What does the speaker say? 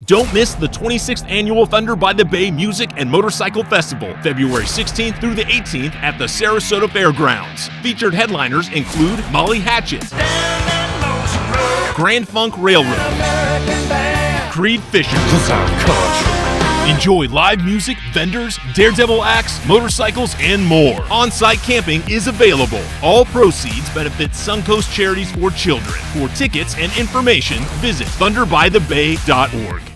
Don't miss the 26th Annual Thunder by the Bay Music and Motorcycle Festival, February 16th through the 18th at the Sarasota Fairgrounds. Featured headliners include Molly Hatchet, Grand Funk Railroad, Creed Fisher. Enjoy live music, vendors, daredevil acts, motorcycles, and more. On-site camping is available. All proceeds benefit Suncoast Charities for Children. For tickets and information, visit thunderbythebay.org.